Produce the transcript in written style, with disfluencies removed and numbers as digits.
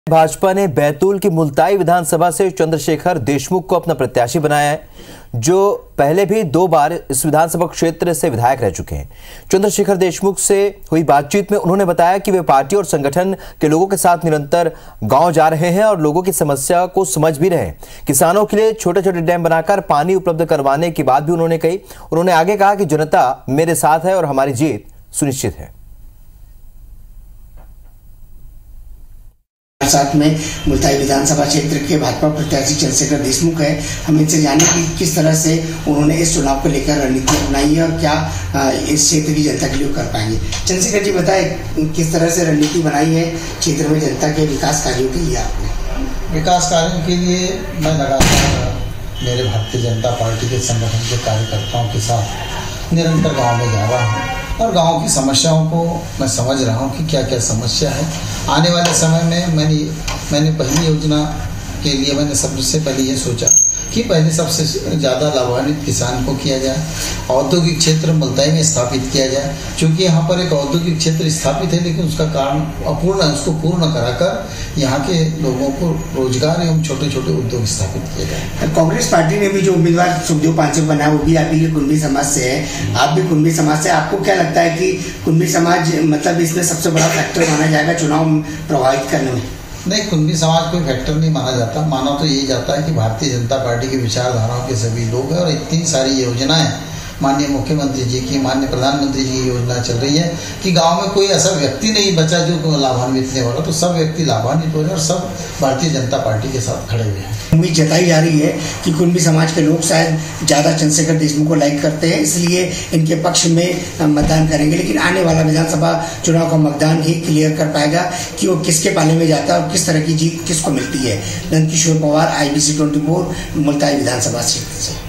भाजपा ने बैतूल की मुल्ताई विधानसभा से चंद्रशेखर देशमुख को अपना प्रत्याशी बनाया है, जो पहले भी 2 बार इस विधानसभा क्षेत्र से विधायक रह चुके हैं। चंद्रशेखर देशमुख से हुई बातचीत में उन्होंने बताया कि वे पार्टी और संगठन के लोगों के साथ निरंतर गांव जा रहे हैं और लोगों की समस्या को समझ भी रहे हैं। किसानों के लिए छोटे छोटे डैम बनाकर पानी उपलब्ध करवाने की बात भी उन्होंने कही। उन्होंने आगे कहा कि जनता मेरे साथ है और हमारी जीत सुनिश्चित है। साथ में मुल्ताई विधानसभा क्षेत्र के भाजपा प्रत्याशी चंद्रशेखर देशमुख है। हम इनसे जाने कि किस तरह से उन्होंने इस चुनाव को लेकर रणनीति अपनाई है और क्या इस क्षेत्र की जनता के लिए कर पाएंगे। चंद्रशेखर जी बताएं, किस तरह से रणनीति बनाई है क्षेत्र में जनता के विकास कार्यों के लिए? आपने विकास कार्यों के लिए मैं लगातार मेरे भारतीय जनता पार्टी के संगठन के कार्यकर्ताओं के साथ निरंतर गाँव में जा रहा हूँ और गांव की समस्याओं को मैं समझ रहा हूं कि क्या क्या समस्या है। आने वाले समय में मैंने पहली योजना के लिए मैंने सबसे पहले ये सोचा कि पहले सबसे ज़्यादा लाभान्वित किसान को किया जाए, औद्योगिक क्षेत्र मुल्ताई में स्थापित किया जाए। क्योंकि यहाँ पर एक औद्योगिक क्षेत्र स्थापित है लेकिन उसका काम अपूर्ण है, उसको पूर्ण कराकर यहाँ के लोगों को रोजगार एवं छोटे छोटे उद्योग स्थापित किए जाए। कांग्रेस पार्टी ने भी जो उम्मीदवार सुखदेव पांचे बनाया वो भी आपके लिए कुंभी समाज से है, आप भी कुंभी समाज से। आपको क्या लगता है कि कुंभी समाज मतलब इसमें सबसे बड़ा फैक्टर माना जाएगा चुनाव प्रभावित करने में? नहीं, कुंभी समाज कोई फैक्टर नहीं माना जाता। माना तो यही जाता है कि भारतीय जनता पार्टी की विचारधाराओं के सभी लोग हैं और इतनी सारी योजनाएं माननीय मुख्यमंत्री जी की, माननीय प्रधानमंत्री जी की योजना चल रही है कि गांव में कोई ऐसा व्यक्ति नहीं बचा जो लाभान्वित नहीं होगा। तो सब व्यक्ति लाभान्वित हो रहे हैं और सब भारतीय जनता पार्टी के साथ खड़े हुए हैं। उम्मीद जताई जा रही है कि कुंभी समाज के लोग शायद ज़्यादा चंद्रशेखर देशमुख को लाइक करते हैं, इसलिए इनके पक्ष में मतदान करेंगे। लेकिन आने वाला विधानसभा चुनाव का मतदान ही क्लियर कर पाएगा कि वो किसके पाले में जाता है और किस तरह की जीत किसको मिलती है। नंदकिशोर पवार, IBC 24, मुल्ताई विधानसभा क्षेत्र से।